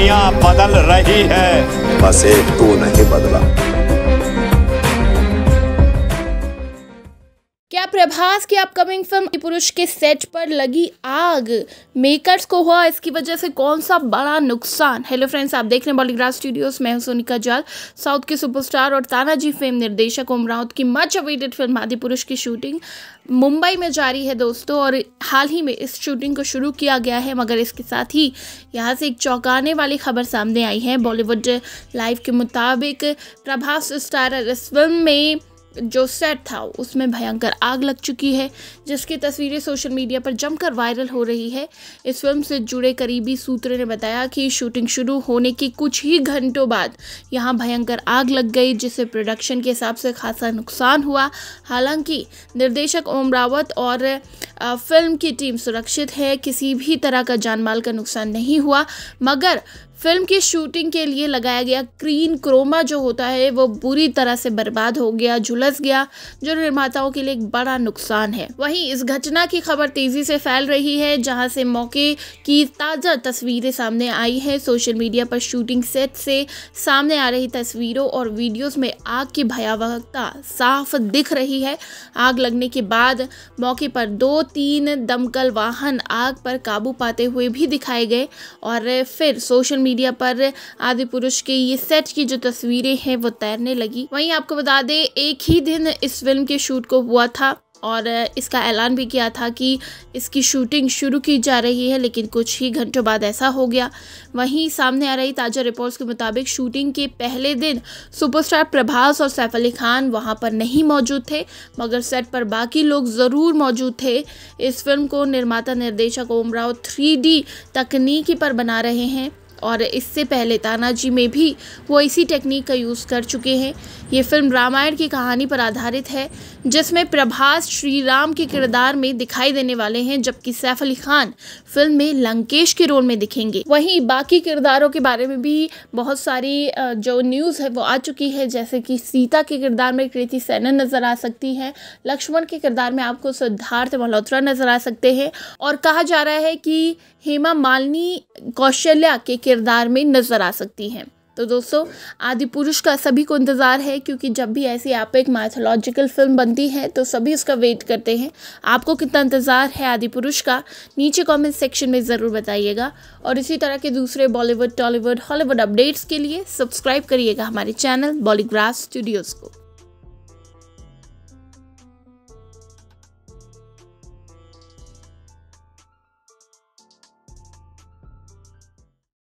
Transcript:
दुनिया बदल रही है, बस एक तू नहीं बदला। क्या प्रभास की अपकमिंग फिल्म आदिपुरुष के सेट पर लगी आग? मेकर्स को हुआ इसकी वजह से कौन सा बड़ा नुकसान? हेलो फ्रेंड्स, आप देख रहे हैं बॉलीग्राफ स्टूडियोज। मैं हूं सोनिका जाल। साउथ के सुपरस्टार और तानाजी फेम निर्देशक ओम राउत की मच अवेटेड फिल्म आदिपुरुष की शूटिंग मुंबई में जारी है दोस्तों, और हाल ही में इस शूटिंग को शुरू किया गया है। मगर इसके साथ ही यहाँ से एक चौंकाने वाली खबर सामने आई है। बॉलीवुड लाइव के मुताबिक प्रभास स्टारर इस फिल्म में जो सेट था उसमें भयंकर आग लग चुकी है, जिसकी तस्वीरें सोशल मीडिया पर जमकर वायरल हो रही है। इस फिल्म से जुड़े करीबी सूत्रों ने बताया कि शूटिंग शुरू होने के कुछ ही घंटों बाद यहां भयंकर आग लग गई, जिससे प्रोडक्शन के हिसाब से खासा नुकसान हुआ। हालांकि निर्देशक ओम रावत और फिल्म की टीम सुरक्षित है, किसी भी तरह का जानमाल का नुकसान नहीं हुआ। मगर फिल्म की शूटिंग के लिए लगाया गया ग्रीन क्रोमा जो होता है वो बुरी तरह से बर्बाद हो गया, झुलस गया, जो निर्माताओं के लिए एक बड़ा नुकसान है। वहीं इस घटना की खबर तेजी से फैल रही है, जहां से मौके की ताज़ा तस्वीरें सामने आई हैं। सोशल मीडिया पर शूटिंग सेट से सामने आ रही तस्वीरों और वीडियोस में आग की भयावहता साफ दिख रही है। आग लगने के बाद मौके पर 2-3 दमकल वाहन आग पर काबू पाते हुए भी दिखाए गए, और फिर सोशल मीडिया पर आदिपुरुष के ये सेट की जो तस्वीरें हैं वो तैरने लगी। वहीं आपको बता दें, एक ही दिन इस फिल्म के शूट को हुआ था और इसका ऐलान भी किया था कि इसकी शूटिंग शुरू की जा रही है, लेकिन कुछ ही घंटों बाद ऐसा हो गया। वहीं सामने आ रही ताज़ा रिपोर्ट्स के मुताबिक शूटिंग के पहले दिन सुपरस्टार प्रभास और सैफ अली खान वहां पर नहीं मौजूद थे, मगर सेट पर बाकी लोग ज़रूर मौजूद थे। इस फिल्म को निर्माता निर्देशक ओम राव 3D तकनीकी पर बना रहे हैं, और इससे पहले तानाजी में भी वो इसी टेक्निक का यूज़ कर चुके हैं। ये फिल्म रामायण की कहानी पर आधारित है, जिसमें प्रभास श्री राम के किरदार में दिखाई देने वाले हैं, जबकि सैफ अली खान फिल्म में लंकेश के रोल में दिखेंगे। वहीं बाकी किरदारों के बारे में भी बहुत सारी जो न्यूज़ है वो आ चुकी है, जैसे कि सीता के किरदार में कृति सेनन नज़र आ सकती है, लक्ष्मण के किरदार में आपको सिद्धार्थ मल्होत्रा नज़र आ सकते हैं, और कहा जा रहा है कि हेमा मालिनी कौशल्या के किरदार में नजर आ सकती हैं। तो दोस्तों, आदिपुरुष का सभी को इंतज़ार है, क्योंकि जब भी ऐसी एपिक माइथोलॉजिकल फिल्म बनती है तो सभी उसका वेट करते हैं। आपको कितना इंतज़ार है आदिपुरुष का, नीचे कमेंट सेक्शन में ज़रूर बताइएगा। और इसी तरह के दूसरे बॉलीवुड, टॉलीवुड, हॉलीवुड अपडेट्स के लिए सब्सक्राइब करिएगा हमारे चैनल बॉलीग्राफ स्टूडियोज़ को।